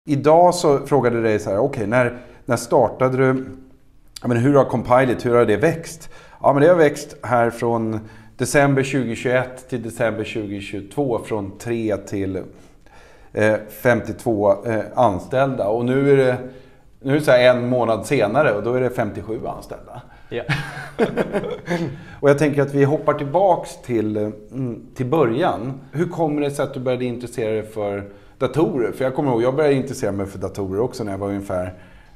Idag så frågade du dig så här, okej, när startade du, men hur har Compilot, hur har det växt? Ja, men det har växt här från december 2021 till december 2022 från 3 till 52 anställda. Och nu är det så här en månad senare och då är det 57 anställda. Ja. Och jag tänker att vi hoppar tillbaks till början. Hur kommer det sig att du började intressera dig för datorer? För jag kommer ihåg, jag började intressera mig för datorer också när jag var ungefär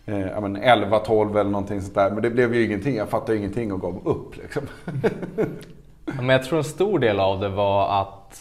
11-12 eller någonting sånt där. Men det blev ju ingenting, jag fattade ingenting och gav upp liksom. Men jag tror en stor del av det var att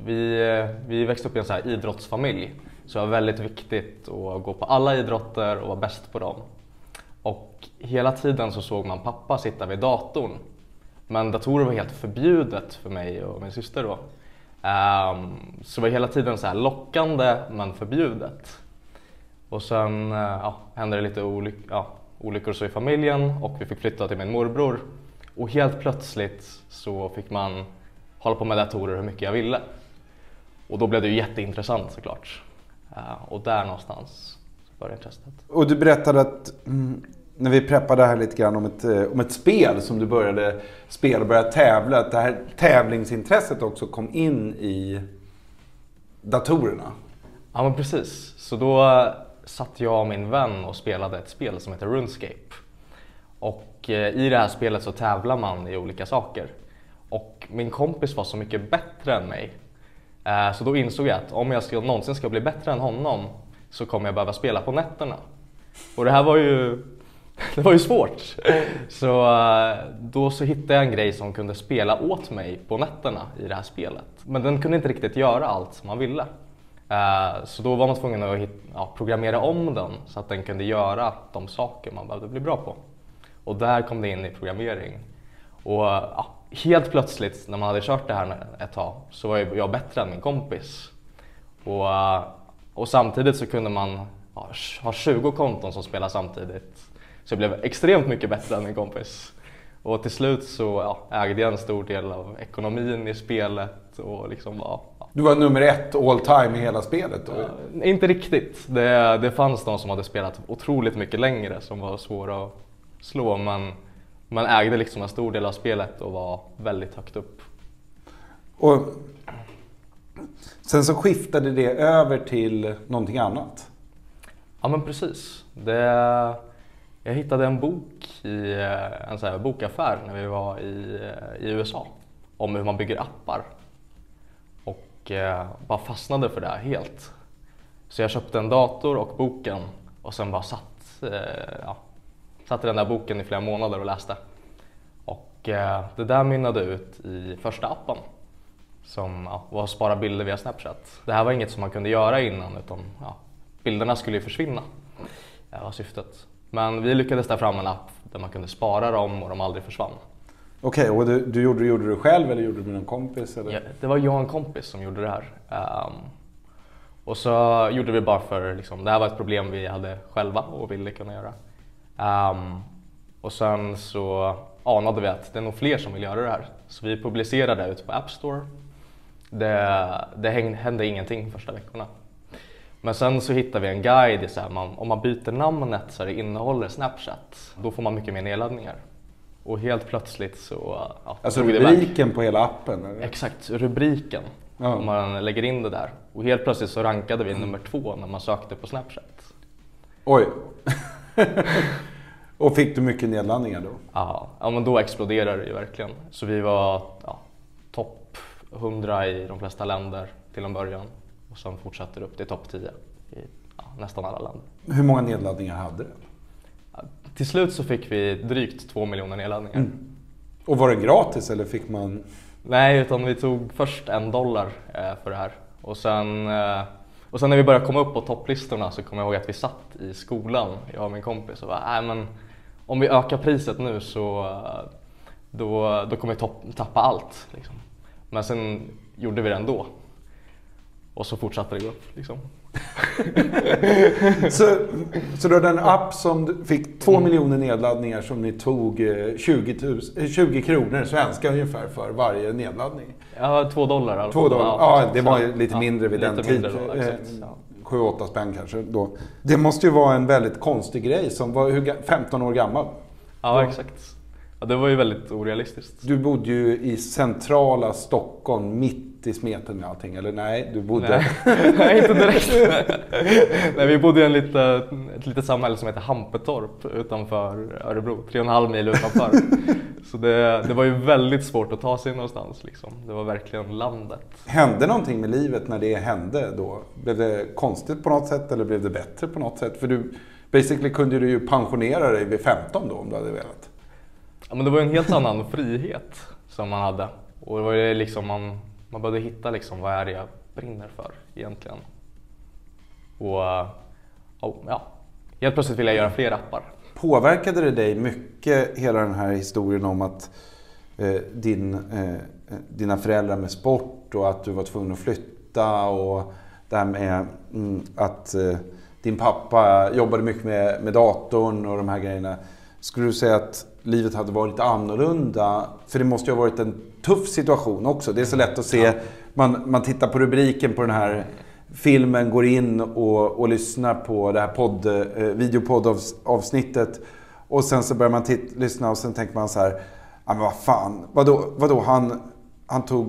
vi växte upp i en så här idrottsfamilj. Så det var väldigt viktigt att gå på alla idrotter och vara bäst på dem. Och hela tiden så såg man pappa sitta vid datorn. Men datorer var helt förbjudet för mig och min syster då. Så det var hela tiden så här lockande men förbjudet. Och sen hände det lite olyckor så i familjen och vi fick flytta till min morbror. Och helt plötsligt så fick man hålla på med datorer hur mycket jag ville. Och då blev det ju jätteintressant såklart. Och där någonstans började intresset. Och du berättade att när vi preppade här lite grann om ett spel som du började spela och började tävla, att det här tävlingsintresset också kom in i datorerna. Ja men precis, så då satt jag och min vän och spelade ett spel som heter RuneScape. Och i det här spelet så tävlar man i olika saker. Och min kompis var så mycket bättre än mig. Så då insåg jag att om jag någonsin ska bli bättre än honom så kommer jag behöva spela på nätterna. Och det här var ju svårt. Så då så hittade jag en grej som kunde spela åt mig på nätterna i det här spelet. Men den kunde inte riktigt göra allt som man ville. Så då var man tvungen att programmera om den så att den kunde göra de saker man behövde bli bra på. Och där kom det in i programmering. Och helt plötsligt när man hade kört det här ett tag så var jag bättre än min kompis. Och samtidigt så kunde man ha 20 konton som spelar samtidigt. Så jag blev extremt mycket bättre än min kompis. Och till slut så ägde jag en stor del av ekonomin i spelet. Och liksom, Du var nummer 1 all time i hela spelet då? Inte riktigt. Det fanns de som hade spelat otroligt mycket längre som var svåra att slå. Men man ägde liksom en stor del av spelet och var väldigt högt upp. Och sen så skiftade det över till någonting annat? Ja men precis. Jag hittade en bok i en så här bokaffär när vi var i USA om hur man bygger appar. Och bara fastnade för det här helt. Så jag köpte en dator och boken och sen bara satt i den där boken i flera månader och läste. Och det där mynnade ut i första appen som var att spara bilder via Snapchat. Det här var inget som man kunde göra innan utan bilderna skulle ju försvinna. Det var syftet. Men vi lyckades ta fram en app där man kunde spara dem och de aldrig försvann. Okej, och du gjorde du själv eller gjorde du med en kompis? Eller? Ja, det var jag och en kompis som gjorde det här. Och så gjorde vi bara för, det här var ett problem vi hade själva och ville kunna göra. Och sen så anade vi att det är nog fler som vill göra det här. Så vi publicerade det ut på App Store. Det hände ingenting första veckorna. Men sen så hittar vi en guide, om man byter namnet så det innehåller Snapchat, då får man mycket mer nedladdningar. Och helt plötsligt så... alltså rubriken på hela appen? Eller? Exakt, rubriken. Ja. Om man lägger in det där. Och helt plötsligt så rankade vi nummer 2 när man sökte på Snapchat. Oj! Och fick du mycket nedladdningar då? Ja, men då exploderade det ju verkligen. Så vi var topp 100 i de flesta länder till en början. Och sen fortsatte det upp till topp 10 i nästan alla länder. Hur många nedladdningar hade det? Till slut så fick vi drygt 2 miljoner nedladdningar. Och var det gratis eller fick man? Nej, utan vi tog först $1 för det här. Och sen när vi började komma upp på topplistorna så kom jag ihåg att vi satt i skolan, jag och min kompis, och bara, men om vi ökar priset nu så då kommer vi tappa allt. Liksom. Men sen gjorde vi det ändå. Och så fortsatte det gå upp. Liksom. Så då den app som fick 2 miljoner nedladdningar som ni tog 20 kronor svenska ungefär för varje nedladdning? Ja, $2. $2. Ja, det var lite mindre vid den tiden. 7-8 spänn kanske då. Det måste ju vara en väldigt konstig grej som var 15 år gammal. Ja, exakt. Ja, det var ju väldigt orealistiskt. Du bodde ju i centrala Stockholm, mitt i smeten med allting, eller nej? Du bodde... Nej, inte direkt. Nej, vi bodde i ett litet samhälle som heter Hampetorp utanför Örebro, 3,5 mil utanför. Så det var ju väldigt svårt att ta sig någonstans liksom. Det var verkligen landet. Hände någonting med livet när det hände då? Blev det konstigt på något sätt eller blev det bättre på något sätt? För du, basically kunde du ju pensionera dig vid 15 då om du hade velat. Ja, men det var ju en helt annan frihet som man hade. Och det var ju liksom man började hitta liksom vad är det jag brinner för egentligen. Och ja, helt plötsligt ville jag göra fler appar. Påverkade det dig mycket hela den här historien om att dina föräldrar med sport och att du var tvungen att flytta och det här med att din pappa jobbade mycket med datorn och de här grejerna. Skulle du säga att livet hade varit annorlunda? För det måste ju ha varit en tuff situation också. Det är så lätt att se. Man tittar på rubriken på den här filmen, går in och lyssnar på det här videopoddavsnittet. Och sen så börjar man lyssna och sen tänker man så här, ja men vad fan, vadå han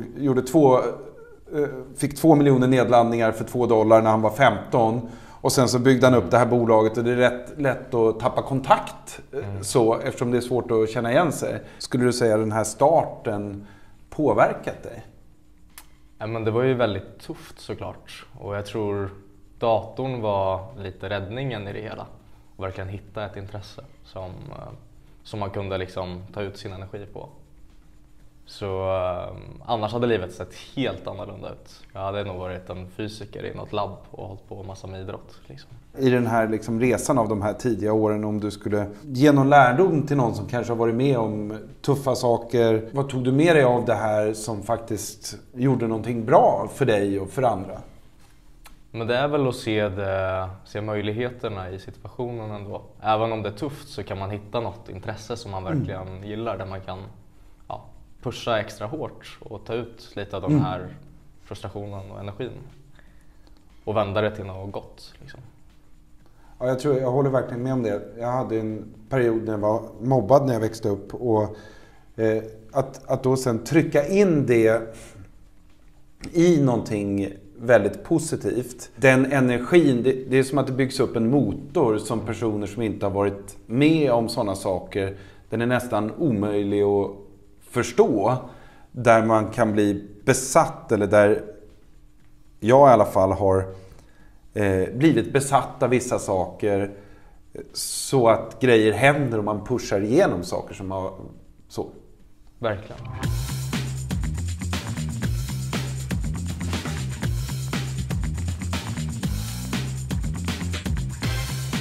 fick 2 miljoner nedladdningar för $2 när han var 15. Och sen så byggde han upp det här bolaget och det är rätt lätt att tappa kontakt så, eftersom det är svårt att känna igen sig. Skulle du säga att den här starten påverkat dig? Ja, men det var ju väldigt tufft såklart. Och jag tror datorn var lite räddningen i det hela. Och verkligen hitta ett intresse som man kunde liksom ta ut sin energi på. Så annars hade livet sett helt annorlunda ut. Jag hade nog varit en fysiker i något labb och hållit på massa med idrott. Liksom. I den här liksom resan av de här tidiga åren, om du skulle ge någon lärdom till någon som kanske har varit med om tuffa saker. Vad tog du med dig av det här som faktiskt gjorde någonting bra för dig och för andra? Men det är väl att se möjligheterna i situationen ändå. Även om det är tufft så kan man hitta något intresse som man verkligen gillar, där man kan pusha extra hårt och ta ut lite av den här frustrationen och energin och vända det till något gott liksom. Ja, jag håller verkligen med om det. Jag hade en period när jag var mobbad när jag växte upp och att då sen trycka in det i någonting väldigt positivt. Den energin, det är som att det byggs upp en motor som personer som inte har varit med om sådana saker, den är nästan omöjlig att förstå, där man kan bli besatt, eller där jag i alla fall har blivit besatt av vissa saker så att grejer händer och man pushar igenom saker som har så. Verkligen.